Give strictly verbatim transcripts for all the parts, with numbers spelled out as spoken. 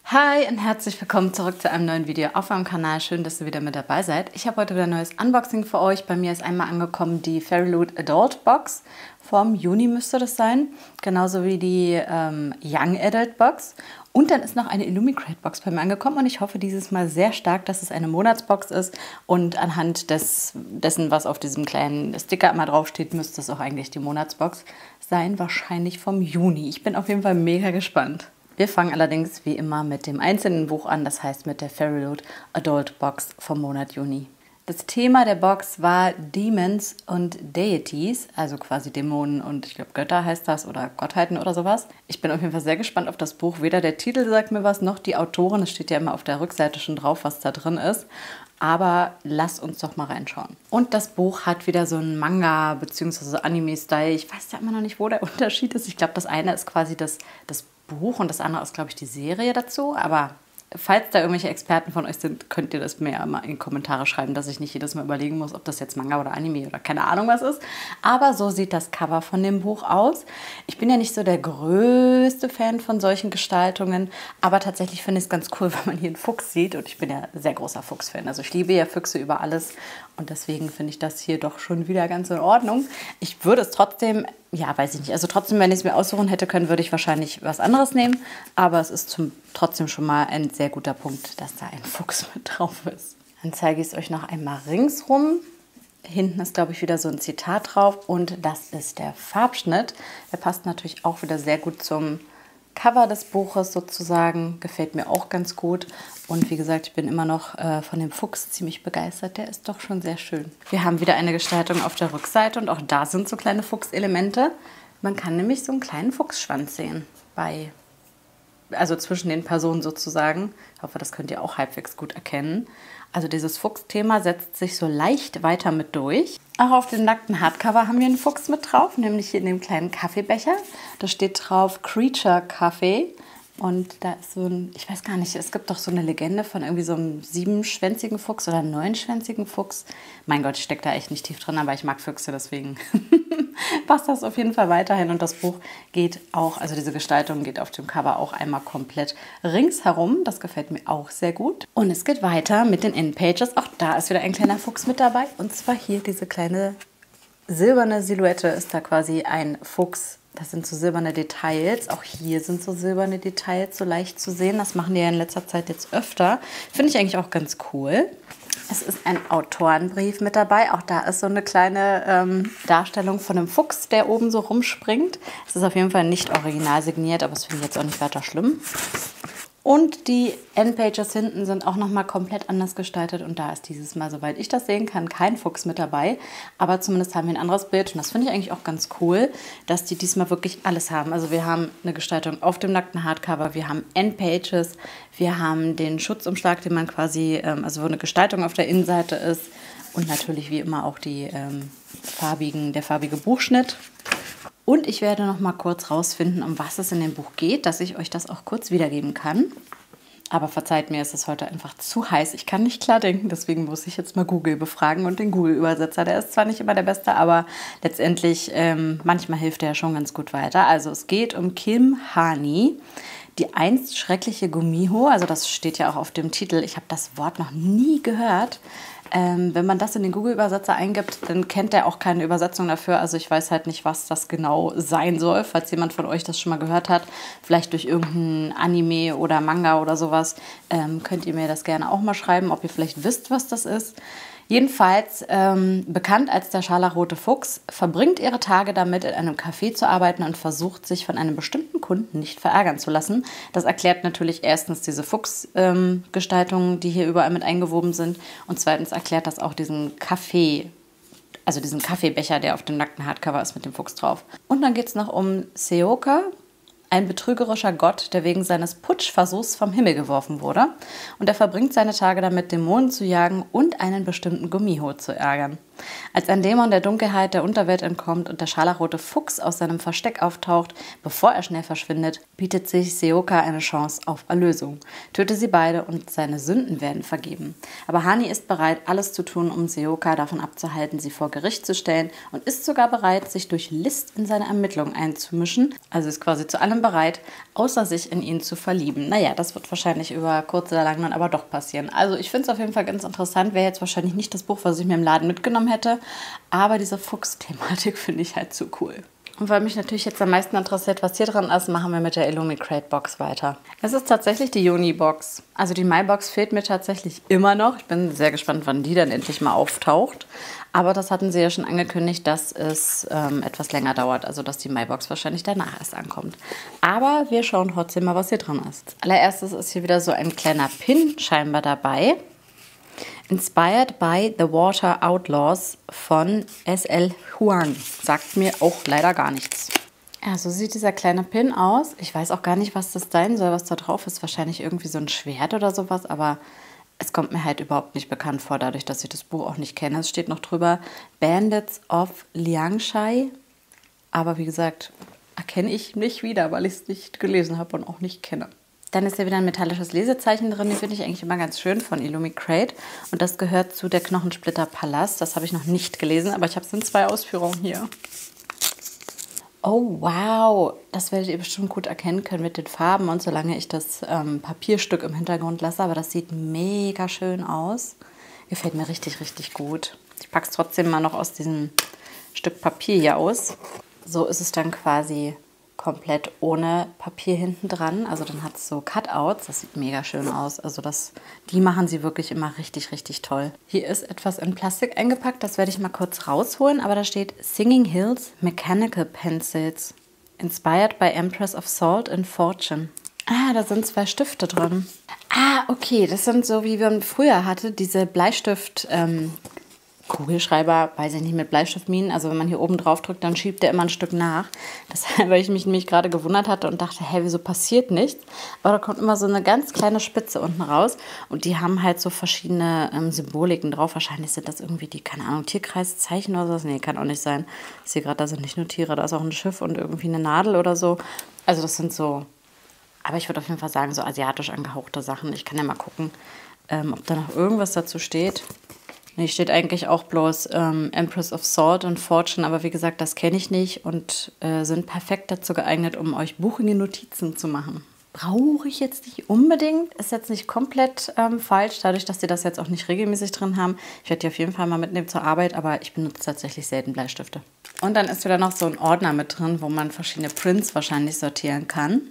Hi und herzlich willkommen zurück zu einem neuen Video auf meinem Kanal. Schön, dass ihr wieder mit dabei seid. Ich habe heute wieder ein neues Unboxing für euch. Bei mir ist einmal angekommen die Fairyloot Adult Box. Vom Juni müsste das sein. Genauso wie die ähm, Young Adult Box. Und dann ist noch eine Illumicrate Box bei mir angekommen. Und ich hoffe dieses Mal sehr stark, dass es eine Monatsbox ist. Und anhand des, dessen, was auf diesem kleinen Sticker immer draufsteht, müsste es auch eigentlich die Monatsbox sein. Wahrscheinlich vom Juni. Ich bin auf jeden Fall mega gespannt. Wir fangen allerdings wie immer mit dem einzelnen Buch an, das heißt mit der Fairyloot Adult Box vom Monat Juni. Das Thema der Box war Demons und Deities, also quasi Dämonen und ich glaube Götter heißt das oder Gottheiten oder sowas. Ich bin auf jeden Fall sehr gespannt auf das Buch. Weder der Titel sagt mir was, noch die Autorin. Es steht ja immer auf der Rückseite schon drauf, was da drin ist. Aber lass uns doch mal reinschauen. Und das Buch hat wieder so einen Manga- bzw. Anime-Style. Ich weiß ja immer noch nicht, wo der Unterschied ist. Ich glaube, das eine ist quasi das, das Buch und das andere ist, glaube ich, die Serie dazu. Aber falls da irgendwelche Experten von euch sind, könnt ihr das mir ja mal in die Kommentare schreiben, dass ich nicht jedes Mal überlegen muss, ob das jetzt Manga oder Anime oder keine Ahnung was ist. Aber so sieht das Cover von dem Buch aus. Ich bin ja nicht so der größte Fan von solchen Gestaltungen, aber tatsächlich finde ich es ganz cool, wenn man hier einen Fuchs sieht. Und ich bin ja sehr großer Fuchs-Fan. Also ich liebe ja Füchse über alles und deswegen finde ich das hier doch schon wieder ganz in Ordnung. Ich würde es trotzdem... Ja, weiß ich nicht. Also trotzdem, wenn ich es mir aussuchen hätte können, würde ich wahrscheinlich was anderes nehmen. Aber es ist zum, trotzdem schon mal ein sehr guter Punkt, dass da ein Fuchs mit drauf ist. Dann zeige ich es euch noch einmal ringsrum. Hinten ist, glaube ich, wieder so ein Zitat drauf. Und das ist der Farbschnitt. Der passt natürlich auch wieder sehr gut zum Cover des Buches sozusagen. Gefällt mir auch ganz gut. Und wie gesagt, ich bin immer noch äh, von dem Fuchs ziemlich begeistert. Der ist doch schon sehr schön. Wir haben wieder eine Gestaltung auf der Rückseite und auch da sind so kleine Fuchselemente. Man kann nämlich so einen kleinen Fuchsschwanz sehen, bei, also zwischen den Personen sozusagen. Ich hoffe, das könnt ihr auch halbwegs gut erkennen. Also dieses Fuchsthema setzt sich so leicht weiter mit durch. Auch auf dem nackten Hardcover haben wir einen Fuchs mit drauf, nämlich hier in dem kleinen Kaffeebecher. Da steht drauf Creature Kaffee. Und da ist so ein, ich weiß gar nicht, es gibt doch so eine Legende von irgendwie so einem siebenschwänzigen Fuchs oder neunschwänzigen Fuchs. Mein Gott, ich stecke da echt nicht tief drin, aber ich mag Füchse, deswegen passt das auf jeden Fall weiterhin. Und das Buch geht auch, also diese Gestaltung geht auf dem Cover auch einmal komplett ringsherum. Das gefällt mir auch sehr gut. Und es geht weiter mit den Endpages. Auch da ist wieder ein kleiner Fuchs mit dabei. Und zwar hier diese kleine silberne Silhouette ist da quasi ein Fuchs. Das sind so silberne Details. Auch hier sind so silberne Details so leicht zu sehen. Das machen die ja in letzter Zeit jetzt öfter. Finde ich eigentlich auch ganz cool. Es ist ein Autorenbrief mit dabei. Auch da ist so eine kleine ähm, Darstellung von einem Fuchs, der oben so rumspringt. Es ist auf jeden Fall nicht original signiert, aber das finde ich jetzt auch nicht weiter schlimm. Und die Endpages hinten sind auch nochmal komplett anders gestaltet. Und da ist dieses Mal, soweit ich das sehen kann, kein Fuchs mit dabei. Aber zumindest haben wir ein anderes Bild. Und das finde ich eigentlich auch ganz cool, dass die diesmal wirklich alles haben. Also wir haben eine Gestaltung auf dem nackten Hardcover. Wir haben Endpages. Wir haben den Schutzumschlag, den man quasi, ähm, also wo eine Gestaltung auf der Innenseite ist. Und natürlich wie immer auch die, ähm, farbigen, der farbige Buchschnitt. Und ich werde noch mal kurz rausfinden, um was es in dem Buch geht, dass ich euch das auch kurz wiedergeben kann. Aber verzeiht mir, es ist heute einfach zu heiß. Ich kann nicht klar denken, deswegen muss ich jetzt mal Google befragen und den Google-Übersetzer. Der ist zwar nicht immer der Beste, aber letztendlich, ähm, manchmal hilft der ja schon ganz gut weiter. Also es geht um Kim Hani, die einst schreckliche Gumiho. Also das steht ja auch auf dem Titel. Ich habe das Wort noch nie gehört. Ähm, wenn man das in den Google-Übersetzer eingibt, dann kennt er auch keine Übersetzung dafür. Also ich weiß halt nicht, was das genau sein soll. Falls jemand von euch das schon mal gehört hat, vielleicht durch irgendein Anime oder Manga oder sowas, ähm, könnt ihr mir das gerne auch mal schreiben, ob ihr vielleicht wisst, was das ist. Jedenfalls, ähm, bekannt als der scharlachrote Fuchs, verbringt ihre Tage damit, in einem Café zu arbeiten und versucht, sich von einem bestimmten Kunden nicht verärgern zu lassen. Das erklärt natürlich erstens diese Fuchsgestaltungen, ähm, die hier überall mit eingewoben sind. Und zweitens erklärt das auch diesen Kaffee, also diesen Kaffeebecher, der auf dem nackten Hardcover ist mit dem Fuchs drauf. Und dann geht es noch um Seoka, ein betrügerischer Gott, der wegen seines Putschversuchs vom Himmel geworfen wurde. Und er verbringt seine Tage damit, Dämonen zu jagen und einen bestimmten Gumiho zu ärgern. Als ein Dämon der Dunkelheit der Unterwelt entkommt und der scharlachrote Fuchs aus seinem Versteck auftaucht, bevor er schnell verschwindet, bietet sich Seoka eine Chance auf Erlösung. Töte sie beide und seine Sünden werden vergeben. Aber Hani ist bereit, alles zu tun, um Seoka davon abzuhalten, sie vor Gericht zu stellen und ist sogar bereit, sich durch List in seine Ermittlungen einzumischen. Also ist quasi zu allem bereit, außer sich in ihn zu verlieben. Naja, das wird wahrscheinlich über kurz oder lang dann aber doch passieren. Also ich finde es auf jeden Fall ganz interessant. Wäre jetzt wahrscheinlich nicht das Buch, was ich mir im Laden mitgenommen hätte. Aber diese Fuchs-Thematik finde ich halt zu cool. Und weil mich natürlich jetzt am meisten interessiert, was hier drin ist, machen wir mit der Illumicrate Box weiter. Es ist tatsächlich die Juni-Box. Also die Mai-Box fehlt mir tatsächlich immer noch. Ich bin sehr gespannt, wann die dann endlich mal auftaucht. Aber das hatten sie ja schon angekündigt, dass es ähm, etwas länger dauert. Also dass die Mai-Box wahrscheinlich danach erst ankommt. Aber wir schauen trotzdem mal, was hier drin ist. Als allererstes ist hier wieder so ein kleiner Pin scheinbar dabei. Inspired by the Water Outlaws von S L Huang. Sagt mir auch leider gar nichts. Ja, so sieht dieser kleine Pin aus. Ich weiß auch gar nicht, was das sein soll, was da drauf ist. Wahrscheinlich irgendwie so ein Schwert oder sowas, aber es kommt mir halt überhaupt nicht bekannt vor, dadurch, dass ich das Buch auch nicht kenne. Es steht noch drüber Bandits of Liangshai. Aber wie gesagt, erkenne ich nicht wieder, weil ich es nicht gelesen habe und auch nicht kenne. Dann ist hier wieder ein metallisches Lesezeichen drin, die finde ich eigentlich immer ganz schön von Illumicrate. Und das gehört zu der Knochensplitter Palast. Das habe ich noch nicht gelesen, aber ich habe es in zwei Ausführungen hier. Oh wow, das werdet ihr bestimmt gut erkennen können mit den Farben und solange ich das ähm, Papierstück im Hintergrund lasse. Aber das sieht mega schön aus. Gefällt mir richtig, richtig gut. Ich packe es trotzdem mal noch aus diesem Stück Papier hier aus. So ist es dann quasi komplett ohne Papier hinten dran. Also dann hat es so Cutouts. Das sieht mega schön aus. Also das, die machen sie wirklich immer richtig, richtig toll. Hier ist etwas in Plastik eingepackt. Das werde ich mal kurz rausholen. Aber da steht Singing Hills Mechanical Pencils. Inspired by Empress of Salt and Fortune. Ah, da sind zwei Stifte drin. Ah, okay. Das sind so, wie man früher hatte, diese Bleistift- ähm, Kugelschreiber, weiß ich nicht, mit Bleistiftminen. Also wenn man hier oben drauf drückt, dann schiebt der immer ein Stück nach. Deshalb, weil ich mich nämlich gerade gewundert hatte und dachte, hä, wieso passiert nichts? Aber da kommt immer so eine ganz kleine Spitze unten raus. Und die haben halt so verschiedene ähm, Symboliken drauf. Wahrscheinlich sind das irgendwie die, keine Ahnung, Tierkreiszeichen oder so. Nee, kann auch nicht sein. Ich sehe gerade, da sind nicht nur Tiere, da ist auch ein Schiff und irgendwie eine Nadel oder so. Also das sind so, aber ich würde auf jeden Fall sagen, so asiatisch angehauchte Sachen. Ich kann ja mal gucken, ähm, ob da noch irgendwas dazu steht. Nee, steht eigentlich auch bloß ähm, Empress of Salt und Fortune, aber wie gesagt, das kenne ich nicht und äh, sind perfekt dazu geeignet, um euch buchige Notizen zu machen. Brauche ich jetzt nicht unbedingt, ist jetzt nicht komplett ähm, falsch, dadurch, dass die das jetzt auch nicht regelmäßig drin haben. Ich werde die auf jeden Fall mal mitnehmen zur Arbeit, aber ich benutze tatsächlich selten Bleistifte. Und dann ist wieder noch so ein Ordner mit drin, wo man verschiedene Prints wahrscheinlich sortieren kann.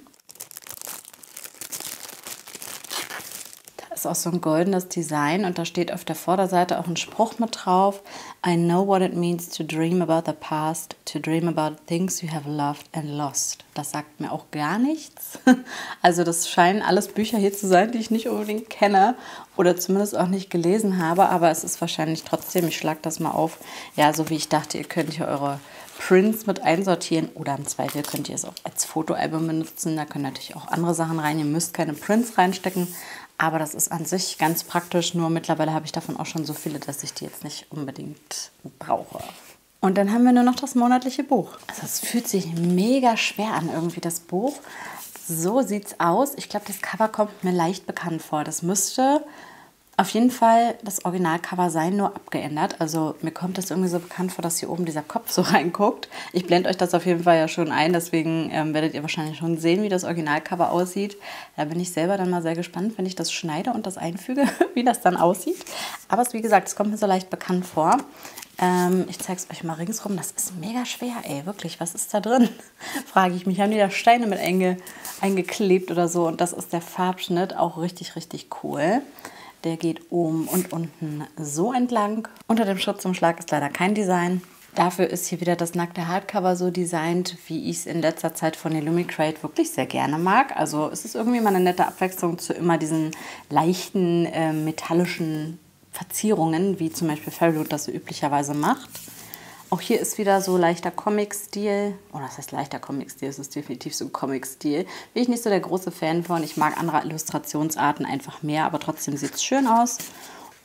Ist auch so ein goldenes Design und da steht auf der Vorderseite auch ein Spruch mit drauf. I know what it means to dream about the past, to dream about things you have loved and lost. Das sagt mir auch gar nichts. Also das scheinen alles Bücher hier zu sein, die ich nicht unbedingt kenne oder zumindest auch nicht gelesen habe, aber es ist wahrscheinlich trotzdem, ich schlage das mal auf, ja, so wie ich dachte, ihr könnt hier eure Prints mit einsortieren oder im Zweifel könnt ihr es auch als Fotoalbum benutzen. Da können natürlich auch andere Sachen rein, ihr müsst keine Prints reinstecken. Aber das ist an sich ganz praktisch, nur mittlerweile habe ich davon auch schon so viele, dass ich die jetzt nicht unbedingt brauche. Und dann haben wir nur noch das monatliche Buch. Also es fühlt sich mega schwer an irgendwie, das Buch. So sieht es aus. Ich glaube, das Cover kommt mir leicht bekannt vor. Das müsste auf jeden Fall das Originalcover sein, nur abgeändert. Also mir kommt das irgendwie so bekannt vor, dass hier oben dieser Kopf so reinguckt. Ich blende euch das auf jeden Fall ja schon ein, deswegen ähm, werdet ihr wahrscheinlich schon sehen, wie das Originalcover aussieht. Da bin ich selber dann mal sehr gespannt, wenn ich das schneide und das einfüge, wie das dann aussieht. Aber es, wie gesagt, es kommt mir so leicht bekannt vor. Ähm, ich zeige es euch mal ringsrum. Das ist mega schwer, ey, wirklich. Was ist da drin? Frage ich mich. Haben die da Steine mit einge eingeklebt oder so? Und das ist der Farbschnitt, auch richtig, richtig cool. Der geht oben und unten so entlang. Unter dem Schutzumschlag ist leider kein Design. Dafür ist hier wieder das nackte Hardcover so designt, wie ich es in letzter Zeit von Illumicrate wirklich sehr gerne mag. Also es ist irgendwie mal eine nette Abwechslung zu immer diesen leichten äh, metallischen Verzierungen, wie zum Beispiel Fairyloot das so üblicherweise macht. Auch hier ist wieder so leichter Comic-Stil. Oh, das heißt leichter Comic-Stil, es ist definitiv so ein Comic-Stil. Bin ich nicht so der große Fan von. Ich mag andere Illustrationsarten einfach mehr, aber trotzdem sieht es schön aus.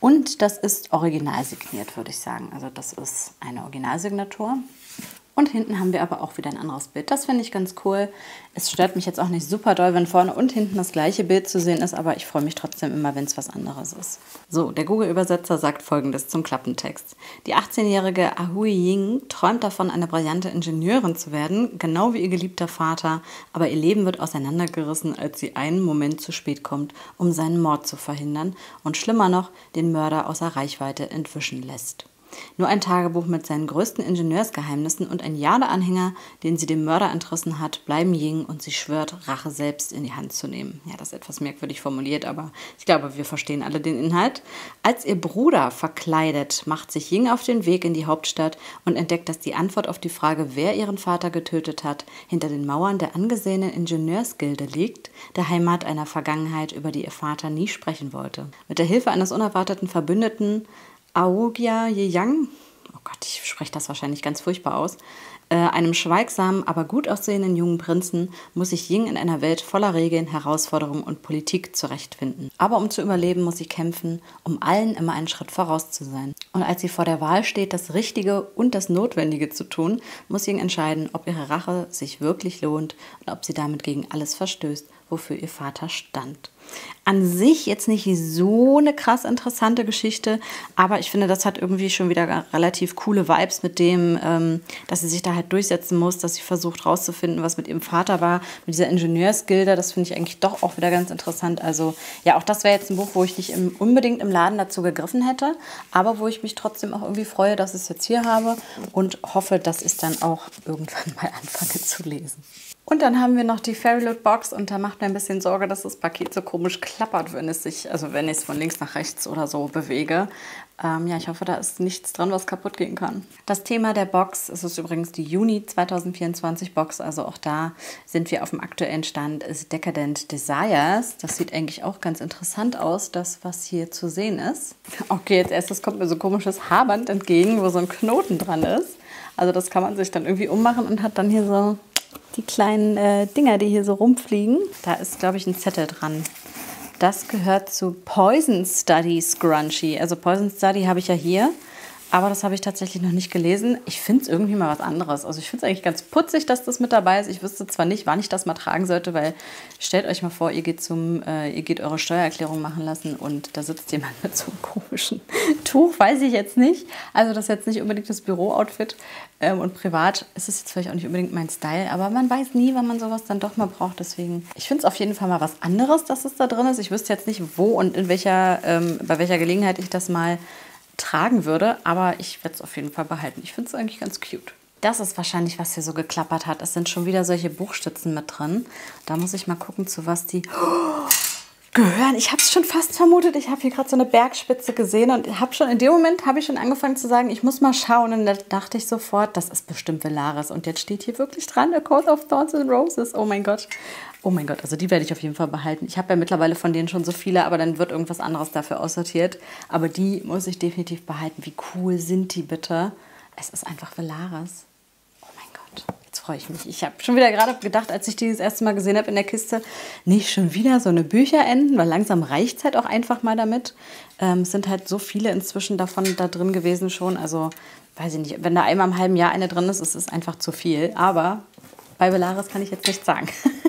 Und das ist original signiert, würde ich sagen. Also das ist eine Originalsignatur. Und hinten haben wir aber auch wieder ein anderes Bild. Das finde ich ganz cool. Es stört mich jetzt auch nicht super doll, wenn vorne und hinten das gleiche Bild zu sehen ist, aber ich freue mich trotzdem immer, wenn es was anderes ist. So, der Google-Übersetzer sagt Folgendes zum Klappentext. Die achtzehnjährige Ahui Ying träumt davon, eine brillante Ingenieurin zu werden, genau wie ihr geliebter Vater, aber ihr Leben wird auseinandergerissen, als sie einen Moment zu spät kommt, um seinen Mord zu verhindern und schlimmer noch, den Mörder außer Reichweite entwischen lässt. Nur ein Tagebuch mit seinen größten Ingenieursgeheimnissen und ein Jadeanhänger, den sie dem Mörder entrissen hat, bleiben Ying und sie schwört, Rache selbst in die Hand zu nehmen. Ja, das ist etwas merkwürdig formuliert, aber ich glaube, wir verstehen alle den Inhalt. Als ihr Bruder verkleidet, macht sich Ying auf den Weg in die Hauptstadt und entdeckt, dass die Antwort auf die Frage, wer ihren Vater getötet hat, hinter den Mauern der angesehenen Ingenieursgilde liegt, der Heimat einer Vergangenheit, über die ihr Vater nie sprechen wollte. Mit der Hilfe eines unerwarteten Verbündeten Aogia Yeyang, oh Gott, ich spreche das wahrscheinlich ganz furchtbar aus, äh, einem schweigsamen, aber gut aussehenden jungen Prinzen, muss sich Ying in einer Welt voller Regeln, Herausforderungen und Politik zurechtfinden. Aber um zu überleben, muss sie kämpfen, um allen immer einen Schritt voraus zu sein. Und als sie vor der Wahl steht, das Richtige und das Notwendige zu tun, muss Ying entscheiden, ob ihre Rache sich wirklich lohnt und ob sie damit gegen alles verstößt, wofür ihr Vater stand. An sich jetzt nicht so eine krass interessante Geschichte, aber ich finde, das hat irgendwie schon wieder relativ coole Vibes mit dem, ähm, dass sie sich da halt durchsetzen muss, dass sie versucht rauszufinden, was mit ihrem Vater war, mit dieser Ingenieursgilde. Das finde ich eigentlich doch auch wieder ganz interessant. Also ja, auch das wäre jetzt ein Buch, wo ich nicht im, unbedingt im Laden dazu gegriffen hätte, aber wo ich mich trotzdem auch irgendwie freue, dass ich es jetzt hier habe und hoffe, dass ich dann auch irgendwann mal anfange zu lesen. Und dann haben wir noch die Fairyloot Box und da macht mir ein bisschen Sorge, dass das Paket so komisch klappert, wenn es sich, also wenn ich es von links nach rechts oder so bewege. Ähm, ja, ich hoffe, da ist nichts dran, was kaputt gehen kann. Das Thema der Box, es ist übrigens die Juni zweitausendvierundzwanzig Box, also auch da sind wir auf dem aktuellen Stand, ist Decadent Desires. Das sieht eigentlich auch ganz interessant aus, das, was hier zu sehen ist. Okay, als erstes kommt mir so ein komisches Haarband entgegen, wo so ein Knoten dran ist. Also das kann man sich dann irgendwie ummachen und hat dann hier so die kleinen äh, Dinger, die hier so rumfliegen. Da ist, glaube ich, ein Zettel dran. Das gehört zu Poison Study Scrunchie. Also Poison Study habe ich ja hier, aber das habe ich tatsächlich noch nicht gelesen. Ich finde es irgendwie mal was anderes. Also ich finde es eigentlich ganz putzig, dass das mit dabei ist. Ich wüsste zwar nicht, wann ich das mal tragen sollte, weil stellt euch mal vor, ihr geht, zum, äh, ihr geht eure Steuererklärung machen lassen und da sitzt jemand mit so einem komischen Tuch, weiß ich jetzt nicht. Also das ist jetzt nicht unbedingt das Büro-Outfit. Ähm, und privat ist es jetzt vielleicht auch nicht unbedingt mein Style, aber man weiß nie, wann man sowas dann doch mal braucht. Deswegen, ich finde es auf jeden Fall mal was anderes, dass es da drin ist. Ich wüsste jetzt nicht, wo und in welcher, ähm, bei welcher Gelegenheit ich das mal tragen würde, aber ich werde es auf jeden Fall behalten. Ich finde es eigentlich ganz cute. Das ist wahrscheinlich, was hier so geklappert hat. Es sind schon wieder solche Buchstützen mit drin. Da muss ich mal gucken, zu was die oh, gehören. Ich habe es schon fast vermutet. Ich habe hier gerade so eine Bergspitze gesehen und habe schon in dem Moment habe ich schon angefangen zu sagen, ich muss mal schauen. Und da dachte ich sofort, das ist bestimmt Velaris. Und jetzt steht hier wirklich dran, A Coat of Thorns and Roses. Oh mein Gott. Oh mein Gott, also die werde ich auf jeden Fall behalten. Ich habe ja mittlerweile von denen schon so viele, aber dann wird irgendwas anderes dafür aussortiert. Aber die muss ich definitiv behalten. Wie cool sind die bitte? Es ist einfach Velaris. Oh mein Gott, jetzt freue ich mich. Ich habe schon wieder gerade gedacht, als ich die das erste Mal gesehen habe in der Kiste, nicht schon wieder so eine Bücherenden, weil langsam reicht es halt auch einfach mal damit. Ähm, es sind halt so viele inzwischen davon da drin gewesen schon. Also weiß ich nicht, wenn da einmal im halben Jahr eine drin ist, ist es einfach zu viel. Aber bei Velaris kann ich jetzt nichts sagen.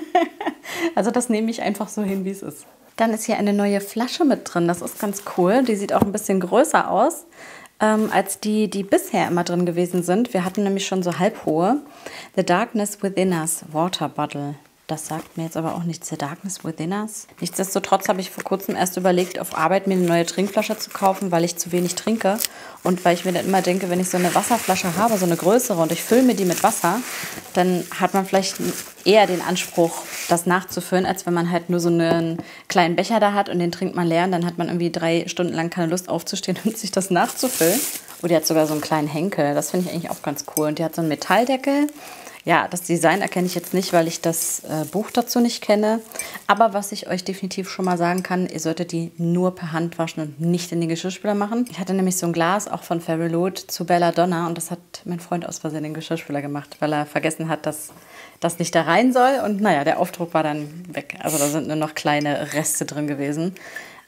Also das nehme ich einfach so hin, wie es ist. Dann ist hier eine neue Flasche mit drin. Das ist ganz cool. Die sieht auch ein bisschen größer aus ähm, als die, die bisher immer drin gewesen sind. Wir hatten nämlich schon so halbhohe. The Darkness Within Us Water Bottle. Das sagt mir jetzt aber auch nichts. The Darkness Within Us. Nichtsdestotrotz habe ich vor kurzem erst überlegt, auf Arbeit mir eine neue Trinkflasche zu kaufen, weil ich zu wenig trinke. Und weil ich mir dann immer denke, wenn ich so eine Wasserflasche habe, so eine größere, und ich fülle mir die mit Wasser, dann hat man vielleicht eher den Anspruch, das nachzufüllen, als wenn man halt nur so einen kleinen Becher da hat und den trinkt man leer. Und dann hat man irgendwie drei Stunden lang keine Lust aufzustehen und sich das nachzufüllen. Und die hat sogar so einen kleinen Henkel. Das finde ich eigentlich auch ganz cool. Und die hat so einen Metalldeckel. Ja, das Design erkenne ich jetzt nicht, weil ich das äh, Buch dazu nicht kenne. Aber was ich euch definitiv schon mal sagen kann, ihr solltet die nur per Hand waschen und nicht in den Geschirrspüler machen. Ich hatte nämlich so ein Glas, auch von Fairyloot, zu Belladonna. Und das hat mein Freund aus Versehen in den Geschirrspüler gemacht, weil er vergessen hat, dass das nicht da rein soll. Und naja, der Aufdruck war dann weg. Also da sind nur noch kleine Reste drin gewesen.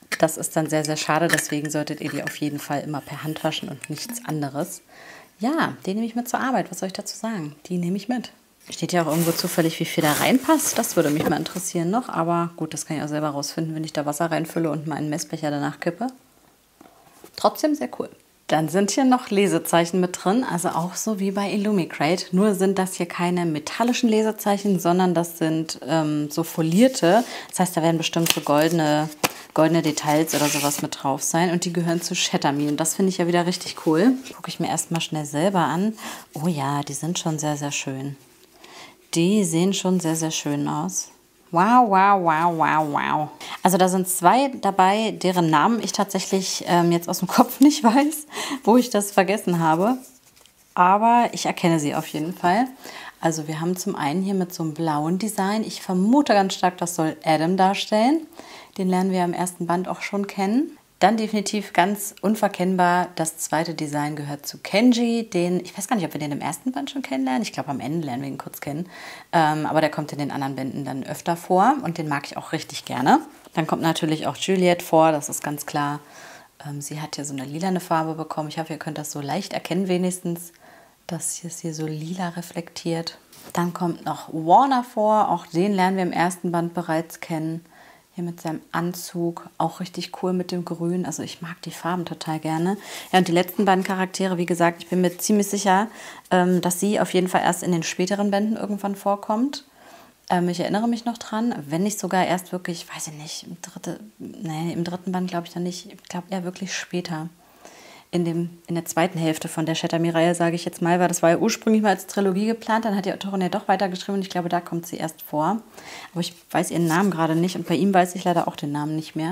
Das ist dann sehr, sehr schade. Deswegen solltet ihr die auf jeden Fall immer per Hand waschen und nichts anderes. Ja, die nehme ich mit zur Arbeit. Was soll ich dazu sagen? Die nehme ich mit. Steht ja auch irgendwo zufällig, wie viel da reinpasst. Das würde mich mal interessieren noch. Aber gut, das kann ich auch selber rausfinden, wenn ich da Wasser reinfülle und mal einen Messbecher danach kippe. Trotzdem sehr cool. Dann sind hier noch Lesezeichen mit drin, also auch so wie bei Illumicrate. Nur sind das hier keine metallischen Lesezeichen, sondern das sind ähm, so folierte. Das heißt, da werden bestimmt so goldene, goldene Details oder sowas mit drauf sein. Und die gehören zu Shatter Me. Und das finde ich ja wieder richtig cool. Gucke ich mir erstmal schnell selber an. Oh ja, die sind schon sehr, sehr schön. Die sehen schon sehr, sehr schön aus. Wow, wow, wow, wow, wow. Also da sind zwei dabei, deren Namen ich tatsächlich ähm, jetzt aus dem Kopf nicht weiß, wo ich das vergessen habe. Aber ich erkenne sie auf jeden Fall. Also wir haben zum einen hier mit so einem blauen Design. Ich vermute ganz stark, das soll Adam darstellen. Den lernen wir im ersten Band auch schon kennen. Dann definitiv ganz unverkennbar, das zweite Design gehört zu Kenji, den, ich weiß gar nicht, ob wir den im ersten Band schon kennenlernen, ich glaube am Ende lernen wir ihn kurz kennen, ähm, aber der kommt in den anderen Bänden dann öfter vor und den mag ich auch richtig gerne. Dann kommt natürlich auch Juliet vor, das ist ganz klar, ähm, sie hat hier so eine lilane Farbe bekommen, ich hoffe, ihr könnt das so leicht erkennen wenigstens, dass hier ist hier so lila reflektiert. Dann kommt noch Warner vor, auch den lernen wir im ersten Band bereits kennen. Hier mit seinem Anzug, auch richtig cool mit dem Grün. Also ich mag die Farben total gerne. Ja, und die letzten beiden Charaktere, wie gesagt, ich bin mir ziemlich sicher, ähm, dass sie auf jeden Fall erst in den späteren Bänden irgendwann vorkommt. Ähm, ich erinnere mich noch dran, wenn nicht sogar erst wirklich, weiß ich nicht, im, dritte, nee, im dritten Band glaube ich dann nicht. Ich glaube eher wirklich später. In, dem, in der zweiten Hälfte von der Shatter Me-Reihe, sage ich jetzt mal, weil das war ja ursprünglich mal als Trilogie geplant, dann hat die Autorin ja doch weitergeschrieben und ich glaube, da kommt sie erst vor. Aber ich weiß ihren Namen gerade nicht und bei ihm weiß ich leider auch den Namen nicht mehr.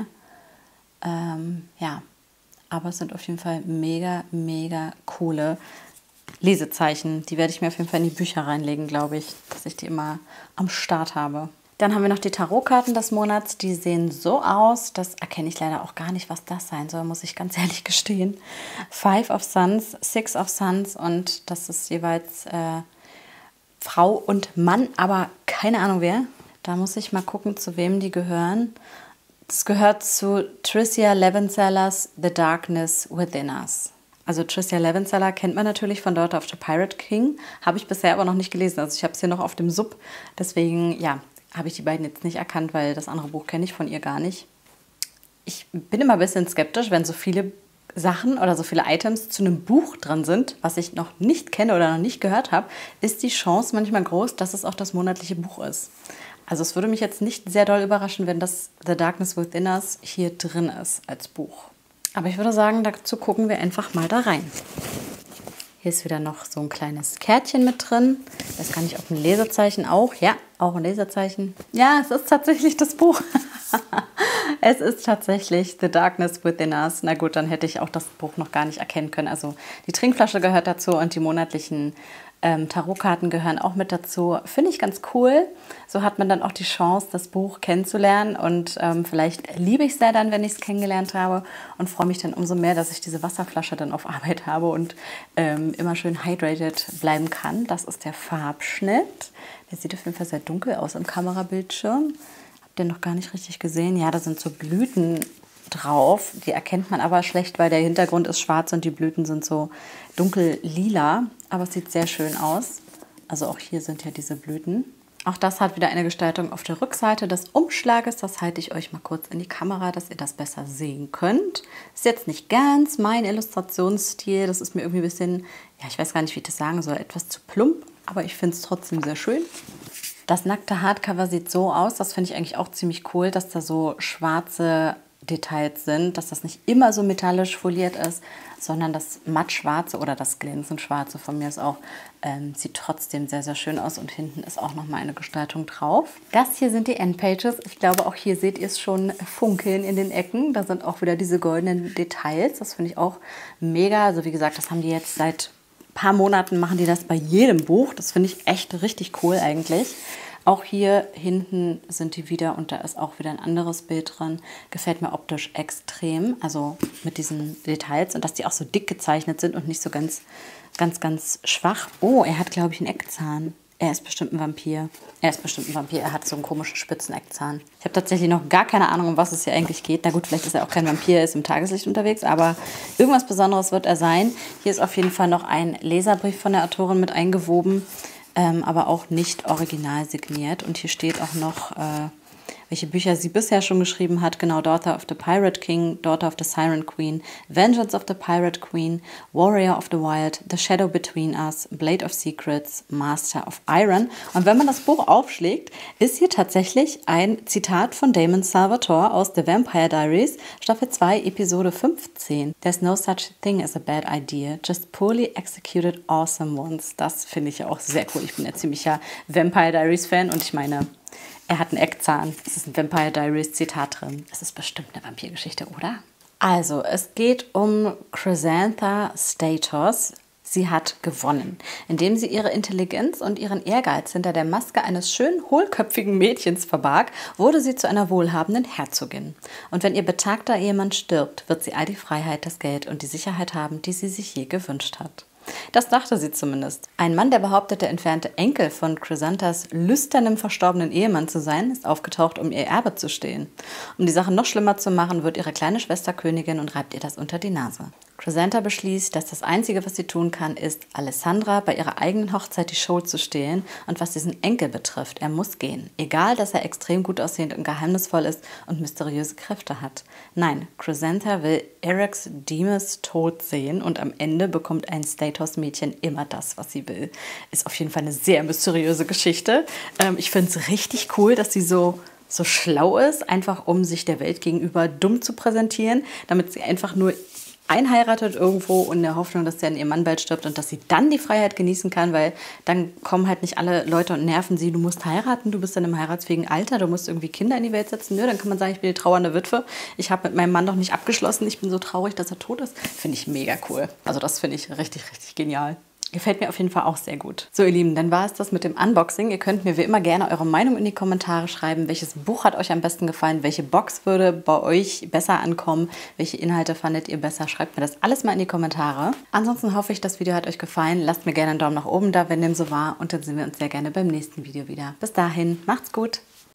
Ähm, ja, aber es sind auf jeden Fall mega, mega coole Lesezeichen. Die werde ich mir auf jeden Fall in die Bücher reinlegen, glaube ich, dass ich die immer am Start habe. Dann haben wir noch die Tarotkarten des Monats. Die sehen so aus, das erkenne ich leider auch gar nicht, was das sein soll, muss ich ganz ehrlich gestehen. Five of Suns, Six of Suns und das ist jeweils äh, Frau und Mann, aber keine Ahnung wer. Da muss ich mal gucken, zu wem die gehören. Das gehört zu Tricia Levenseller's The Darkness Within Us. Also Tricia Levenseller kennt man natürlich von Daughter of the Pirate King. Habe ich bisher aber noch nicht gelesen. Also ich habe es hier noch auf dem Sub. Deswegen, ja, habe ich die beiden jetzt nicht erkannt, weil das andere Buch kenne ich von ihr gar nicht. Ich bin immer ein bisschen skeptisch, wenn so viele Sachen oder so viele Items zu einem Buch dran sind, was ich noch nicht kenne oder noch nicht gehört habe, ist die Chance manchmal groß, dass es auch das monatliche Buch ist. Also es würde mich jetzt nicht sehr doll überraschen, wenn das The Darkness Within Us hier drin ist als Buch. Aber ich würde sagen, dazu gucken wir einfach mal da rein. Hier ist wieder noch so ein kleines Kärtchen mit drin. Ich weiß gar nicht, ob ein Lesezeichen auch. Ja, auch ein Lesezeichen. Ja, es ist tatsächlich das Buch. Es ist tatsächlich The Darkness Within Us. Na gut, dann hätte ich auch das Buch noch gar nicht erkennen können. Also die Trinkflasche gehört dazu und die monatlichen ähm, Tarotkarten gehören auch mit dazu. Finde ich ganz cool. So hat man dann auch die Chance, das Buch kennenzulernen. Und ähm, vielleicht liebe ich es ja dann, wenn ich es kennengelernt habe. Und freue mich dann umso mehr, dass ich diese Wasserflasche dann auf Arbeit habe und ähm, immer schön hydrated bleiben kann. Das ist der Farbschnitt. Der sieht auf jeden Fall sehr dunkel aus im Kamerabildschirm. Habt ihr noch gar nicht richtig gesehen? Ja, da sind so Blüten drauf. Die erkennt man aber schlecht, weil der Hintergrund ist schwarz und die Blüten sind so dunkel lila. Aber es sieht sehr schön aus. Also auch hier sind ja diese Blüten. Auch das hat wieder eine Gestaltung auf der Rückseite des Umschlages. Das halte ich euch mal kurz in die Kamera, dass ihr das besser sehen könnt. Ist jetzt nicht ganz mein Illustrationsstil. Das ist mir irgendwie ein bisschen, ja, ich weiß gar nicht, wie ich das sagen soll, etwas zu plump. Aber ich finde es trotzdem sehr schön. Das nackte Hardcover sieht so aus, das finde ich eigentlich auch ziemlich cool, dass da so schwarze Details sind, dass das nicht immer so metallisch foliert ist, sondern das mattschwarze oder das glänzend schwarze von mir ist auch, ähm, sieht trotzdem sehr, sehr schön aus und hinten ist auch nochmal eine Gestaltung drauf. Das hier sind die Endpages. Ich glaube, auch hier seht ihr es schon funkeln in den Ecken. Da sind auch wieder diese goldenen Details. Das finde ich auch mega. Also wie gesagt, das haben die jetzt seit paar Monaten machen die das bei jedem Buch. Das finde ich echt richtig cool eigentlich. Auch hier hinten sind die wieder und da ist auch wieder ein anderes Bild drin. Gefällt mir optisch extrem, also mit diesen Details und dass die auch so dick gezeichnet sind und nicht so ganz, ganz, ganz schwach. Oh, er hat, glaube ich, einen Eckzahn. Er ist bestimmt ein Vampir. Er ist bestimmt ein Vampir. Er hat so einen komischen Spitzeneckzahn. Ich habe tatsächlich noch gar keine Ahnung, um was es hier eigentlich geht. Na gut, vielleicht ist er auch kein Vampir, er ist im Tageslicht unterwegs, aber irgendwas Besonderes wird er sein. Hier ist auf jeden Fall noch ein Leserbrief von der Autorin mit eingewoben, ähm, aber auch nicht original signiert. Und hier steht auch noch, äh, welche Bücher sie bisher schon geschrieben hat. Genau, Daughter of the Pirate King, Daughter of the Siren Queen, Vengeance of the Pirate Queen, Warrior of the Wild, The Shadow Between Us, Blade of Secrets, Master of Iron. Und wenn man das Buch aufschlägt, ist hier tatsächlich ein Zitat von Damon Salvatore aus The Vampire Diaries, Staffel zwei, Episode fünfzehn. There's no such thing as a bad idea, just poorly executed awesome ones. Das finde ich ja auch sehr cool. Ich bin ja ziemlicher Vampire Diaries Fan und ich meine, er hat einen Eckzahn. Es ist ein Vampire Diaries Zitat drin. Es ist bestimmt eine Vampirgeschichte, oder? Also, es geht um Chrysantha Statos. Sie hat gewonnen, indem sie ihre Intelligenz und ihren Ehrgeiz hinter der Maske eines schönen, hohlköpfigen Mädchens verbarg, wurde sie zu einer wohlhabenden Herzogin. Und wenn ihr betagter Ehemann stirbt, wird sie all die Freiheit, das Geld und die Sicherheit haben, die sie sich je gewünscht hat. Das dachte sie zumindest. Ein Mann, der behauptet, der entfernte Enkel von Chrysanthas lüsternem verstorbenen Ehemann zu sein, ist aufgetaucht, um ihr Erbe zu stehlen. Um die Sache noch schlimmer zu machen, wird ihre kleine Schwester Königin und reibt ihr das unter die Nase. Chrysantha beschließt, dass das Einzige, was sie tun kann, ist, Alessandra bei ihrer eigenen Hochzeit die Show zu stehlen. Und was diesen Enkel betrifft, er muss gehen. Egal, dass er extrem gut aussehend und geheimnisvoll ist und mysteriöse Kräfte hat. Nein, Chrysantha will Eryx Demus tot sehen und am Ende bekommt ein Statos-Mädchen immer das, was sie will. Ist auf jeden Fall eine sehr mysteriöse Geschichte. Ähm, ich finde es richtig cool, dass sie so... so schlau ist, einfach um sich der Welt gegenüber dumm zu präsentieren, damit sie einfach nur einheiratet irgendwo und in der Hoffnung, dass dann ihr Mann bald stirbt und dass sie dann die Freiheit genießen kann, weil dann kommen halt nicht alle Leute und nerven sie, du musst heiraten, du bist dann im heiratsfähigen Alter, du musst irgendwie Kinder in die Welt setzen. Nö, dann kann man sagen, ich bin die trauernde Witwe, ich habe mit meinem Mann noch nicht abgeschlossen, ich bin so traurig, dass er tot ist. Finde ich mega cool. Also das finde ich richtig, richtig genial. Gefällt mir auf jeden Fall auch sehr gut. So ihr Lieben, dann war es das mit dem Unboxing. Ihr könnt mir wie immer gerne eure Meinung in die Kommentare schreiben. Welches Buch hat euch am besten gefallen? Welche Box würde bei euch besser ankommen? Welche Inhalte fandet ihr besser? Schreibt mir das alles mal in die Kommentare. Ansonsten hoffe ich, das Video hat euch gefallen. Lasst mir gerne einen Daumen nach oben da, wenn dem so war. Und dann sehen wir uns sehr gerne beim nächsten Video wieder. Bis dahin, macht's gut!